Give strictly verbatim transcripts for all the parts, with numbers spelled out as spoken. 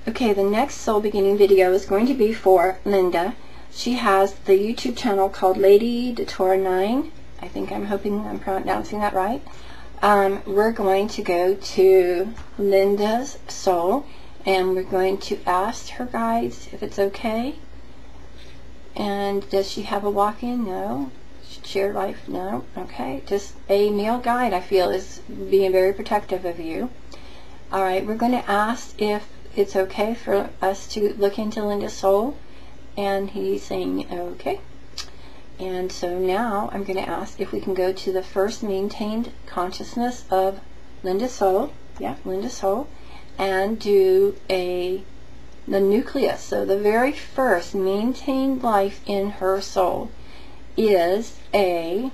Okay, the next soul beginning video is going to be for Linda. She has the YouTube channel called Lady Datura nine. I think I'm hoping I'm pronouncing that right. Um, we're going to go to Linda's soul, and we're going to ask her guides if it's okay. And does she have a walk-in? No. Shared life? No. Okay. Just a male guide, I feel, is being very protective of you. Alright, we're going to ask if it's okay for us to look into Linda's soul, and he's saying okay. And so now I'm going to ask if we can go to the first maintained consciousness of Linda's soul, yeah, Linda's soul, and do a the nucleus. So the very first maintained life in her soul is a,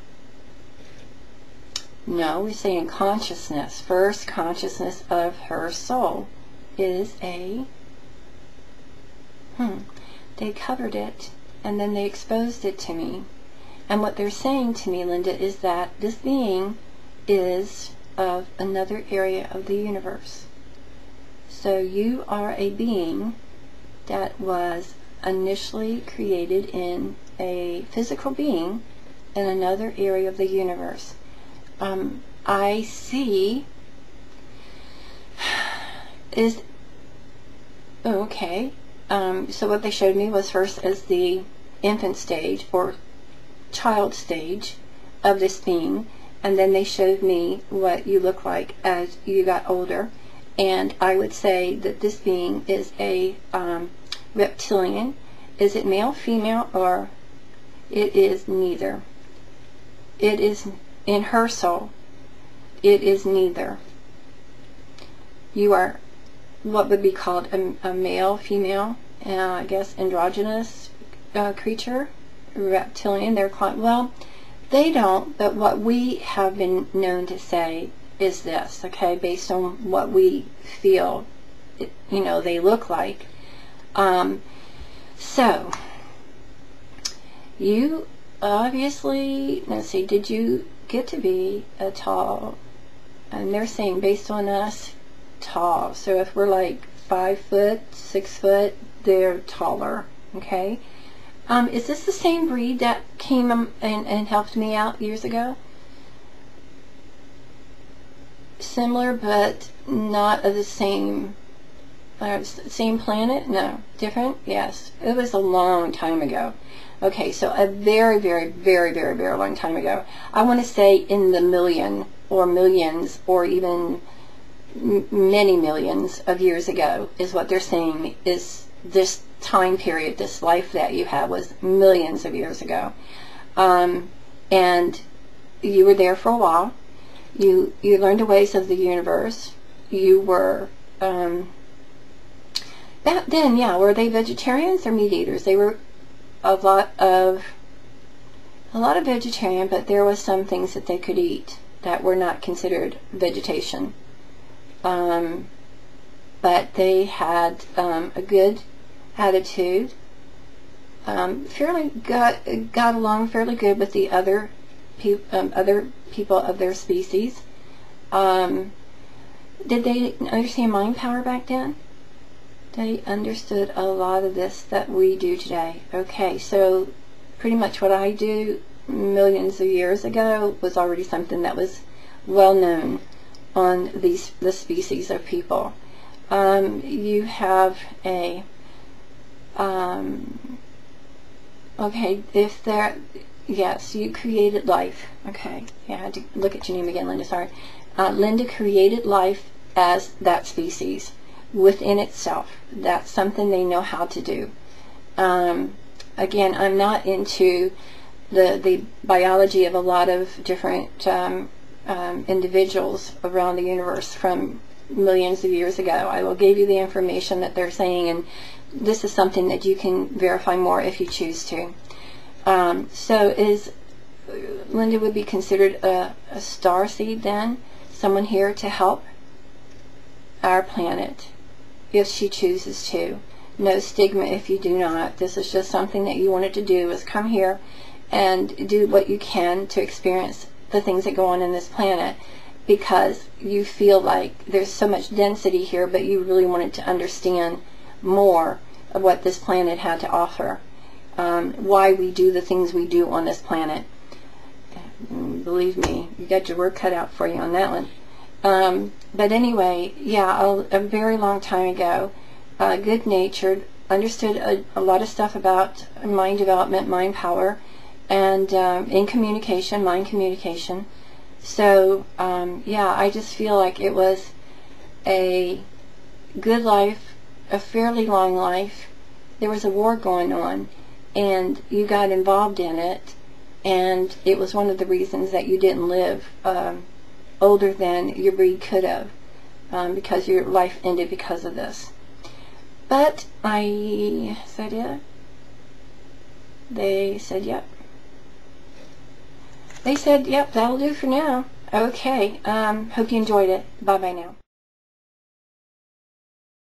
no, we're saying consciousness. First consciousness of her soul is a, hmm, they covered it and then they exposed it to me. And what they're saying to me, Linda, is that this being is of another area of the universe. So you are a being that was initially created in a physical being in another area of the universe. Um, I see is oh, okay. Um, so what they showed me was first as the infant stage or child stage of this being, and then they showed me what you look like as you got older. And I would say that this being is a um, reptilian. Is it male, female, or it is neither? It is in her soul. It is neither. You are what would be called a, a male, female, uh, I guess androgynous uh, creature, reptilian. They're called, well, they don't, but what we have been known to say is this, okay, based on what we feel, it, you know, they look like. Um, so, you obviously, let's see, did you get to be a tall, and they're saying based on us, tall. So if we're like five foot, six foot, they're taller, okay? Um, is this the same breed that came um, and, and helped me out years ago? Similar, but not of the same, uh, same planet? No. Different? Yes. It was a long time ago. Okay, so a very, very, very, very, very long time ago. I want to say in the million or millions or even m many millions of years ago is what they're saying is this time period, this life that you have was millions of years ago. Um, and you were there for a while. You, you learned the ways of the universe. You were, um, back then, yeah, were they vegetarians or meat eaters? They were a lot of, a lot of vegetarian, but there was some things that they could eat that were not considered vegetation. Um, but they had um, a good attitude, um, fairly got, got along fairly good with the other pe um, other people of their species. Um, did they understand mind power back then? They understood a lot of this that we do today. Okay, so pretty much what I do millions of years ago was already something that was well known on these the species of people. Um, you have a um, okay, if there, yes, you created life. Okay, yeah, I had to look at your name again, Linda, sorry. Uh, Linda created life as that species within itself. That's something they know how to do. Um, again, I'm not into the, the biology of a lot of different um, um, individuals around the universe from millions of years ago. I will give you the information that they're saying, and this is something that you can verify more if you choose to. Um, so is Linda would be considered a, a star seed then? Someone here to help our planet if she chooses to. No stigma if you do not. This is just something that you wanted to do, is come here and do what you can to experience the things that go on in this planet. because you feel like there's so much density here, but you really wanted to understand more of what this planet had to offer, um, why we do the things we do on this planet. Believe me, you got your work cut out for you on that one. Um, but anyway, yeah, a, a very long time ago, uh, good-natured, understood a, a lot of stuff about mind development, mind power, and um, in communication, mind communication. So, um, yeah, I just feel like it was a good life, a fairly long life. There was a war going on, and you got involved in it, and it was one of the reasons that you didn't live um, older than your breed could have, um, because your life ended because of this. But I said, yeah. They said, yep. They said, yep, that'll do for now. Okay, um, hope you enjoyed it. Bye-bye now.